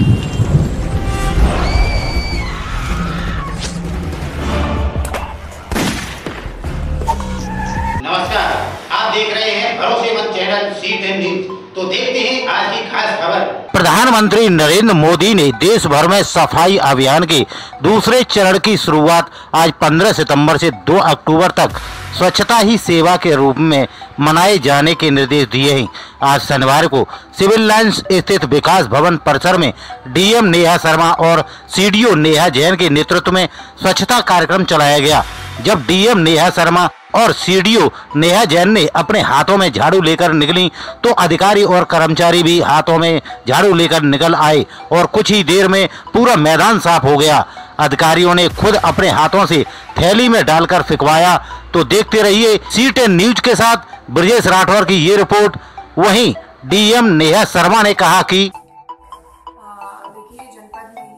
नमस्कार, आप देख रहे हैं भरोसेमंद चैनल C10 न्यूज। तो देखते हैं आज की खास खबर। प्रधानमंत्री नरेंद्र मोदी ने देश भर में सफाई अभियान के दूसरे चरण की शुरुआत आज 15 सितंबर से 2 अक्टूबर तक स्वच्छता ही सेवा के रूप में मनाए जाने के निर्देश दिए हैं। आज शनिवार को सिविल लाइंस स्थित विकास भवन परिसर में डीएम नेहा शर्मा और सीडीओ नेहा जैन के नेतृत्व में स्वच्छता कार्यक्रम चलाया गया। जब डीएम नेहा शर्मा और सीडीओ नेहा जैन ने अपने हाथों में झाड़ू लेकर निकली तो अधिकारी और कर्मचारी भी हाथों में झाड़ू लेकर निकल आए और कुछ ही देर में पूरा मैदान साफ हो गया। अधिकारियों ने खुद अपने हाथों से थैली में डालकर फिकवाया। तो देखते रहिए C10 न्यूज के साथ ब्रजेश राठौर की ये रिपोर्ट। वहीं डीएम नेहा शर्मा ने कहा कि देखिए, जनपद में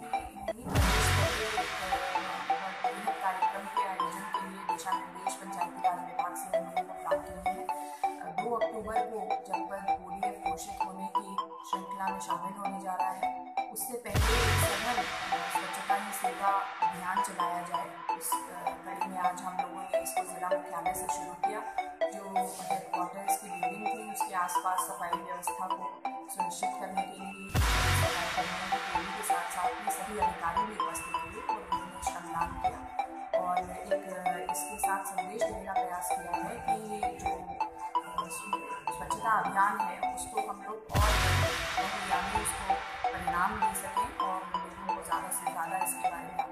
कार्यक्रम के आयोजन के लिए दिशा निर्देश पंचायती राज विभाग से हमने प्राप्त किए हैं। 2 अक्टूबर को जनपद ODF घोषित होने की श्रृंखला में शामिल होने जा रहा है। उससे पहले सघन स्वच्छता ही सेवा अभियान चलाया जाए। इस कड़ी में आज हम लोगों ने इसको जिला मुख्यालय से शुरू किया। जो हेडक्वार्टर्स की बिल्डिंग थी उसके आसपास सफाई व्यवस्था को सुनिश्चित करने के लिए सफाई कर्मियों के साथ साथ में सभी अधिकारी भी उपस्थित हुए और उन्होंने श्रमदान किया और एक इसके साथ संदेश देने का प्रयास किया है कि जो स्वच्छता अभियान है उसको हम लोग और उसको परिणाम दे सकें और लोगों को ज़्यादा से ज़्यादा इसके बारे में